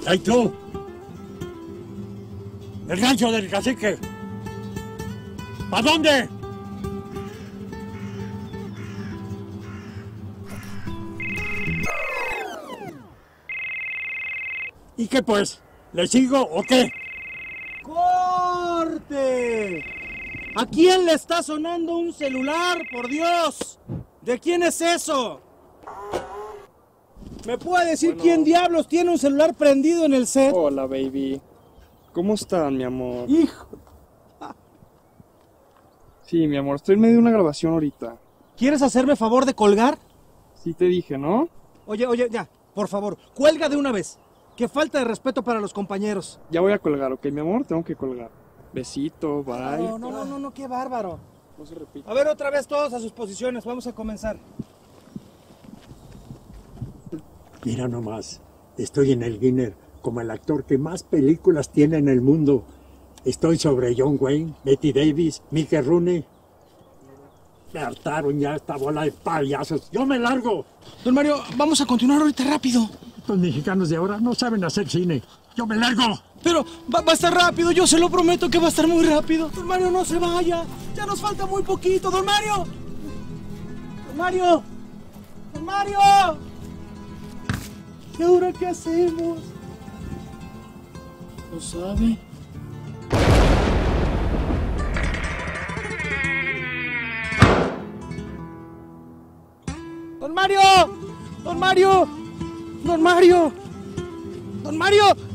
¡Ay, tú! ¡El gancho del cacique! ¿Para dónde? ¿Y qué pues? ¿Le sigo o qué? ¡Corte! ¿A quién le está sonando un celular, por Dios? ¿De quién es eso? ¿Me puede decir quién diablos tiene un celular prendido en el set? Hola, baby. ¿Cómo están, mi amor? ¡Hijo! Sí, mi amor, estoy en medio de una grabación ahorita. ¿Quieres hacerme favor de colgar? Sí te dije, ¿no? Oye, ya, por favor, cuelga de una vez. Qué falta de respeto para los compañeros. Ya voy a colgar, ¿ok, mi amor? Tengo que colgar. Besito, bye. No, qué bárbaro. No se repite. A ver, otra vez todos a sus posiciones, vamos a comenzar. Mira nomás, estoy en el Guinness como el actor que más películas tiene en el mundo. Estoy sobre John Wayne, Betty Davis, Mickey Rooney. Me hartaron ya esta bola de payasos. ¡Yo me largo! Don Mario, vamos a continuar ahorita rápido. Los mexicanos de ahora no saben hacer cine. ¡Yo me largo! Pero va a estar rápido, yo se lo prometo que va a estar muy rápido. Don Mario, no se vaya. Ya nos falta muy poquito, don Mario. Don Mario. Don Mario. ¿Y ahora qué hacemos? ¿No sabe? ¡Don Mario! ¡Don Mario! ¡Don Mario! ¡Don Mario!